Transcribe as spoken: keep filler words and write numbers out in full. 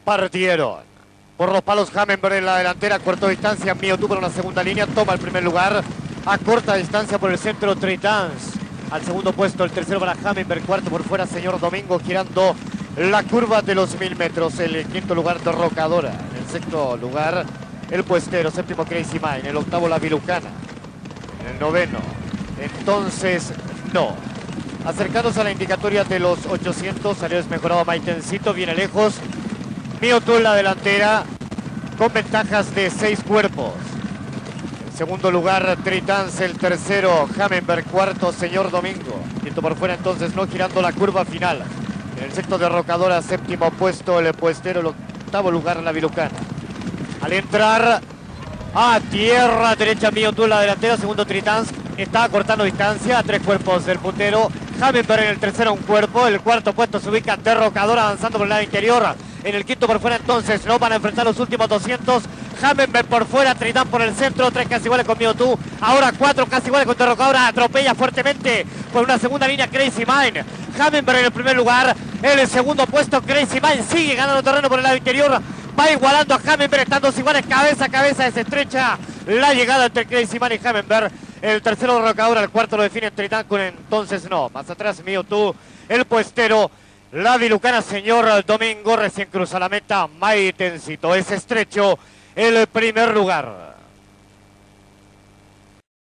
partieron. Por los palos Hammenberg en la delantera, corto distancia, Mewtwo por una segunda línea, toma el primer lugar. A corta distancia por el centro, Tritans. Al segundo puesto, el tercero para Hammenberg, cuarto por fuera, Señor Domingo, girando la curva de los mil metros. El quinto lugar, Derrocadora. En el sexto lugar, el Puestero. Séptimo, Crazy Mine. En el octavo, la Vilucana. En el noveno, entonces, no. Acercándose a la indicatoria de los ochocientos, salió desmejorado Maitencito, viene lejos. Mewtwo en la delantera, con ventajas de seis cuerpos. En segundo lugar, Tritans, el tercero, Hammenberg, cuarto, Señor Domingo. Quinto por fuera, entonces, no, girando la curva final. En el sexto, Derrocadora, séptimo puesto, el Puestero, el octavo lugar, la Vilucana. Al entrar a tierra derecha, Mewtwo en la delantera, segundo Tritans, está cortando distancia a tres cuerpos del puntero. Hammenberg en el tercero, un cuerpo. El cuarto puesto se ubica Derrocadora, avanzando por el lado interior. En el quinto por fuera, entonces, no van a enfrentar los últimos doscientos. Hammenberg por fuera, Tritans por el centro, tres casi iguales con Mewtwo. Ahora cuatro casi iguales con Derrocadora, atropella fuertemente por una segunda línea Crazy Mine. Hammenberg en el primer lugar, en el segundo puesto Crazy Mine sigue ganando terreno por el lado interior. Va igualando a Hammenberg, están dos iguales, cabeza a cabeza, desestrecha la llegada entre Crazy Mine y Hammenberg. El tercero, Derrocadora, el cuarto lo define Tritans, con entonces no. Más atrás, Mewtwo, el Puestero, la Vilucana, Señor Domingo, recién cruza la meta, Maitencito. Es estrecho el primer lugar.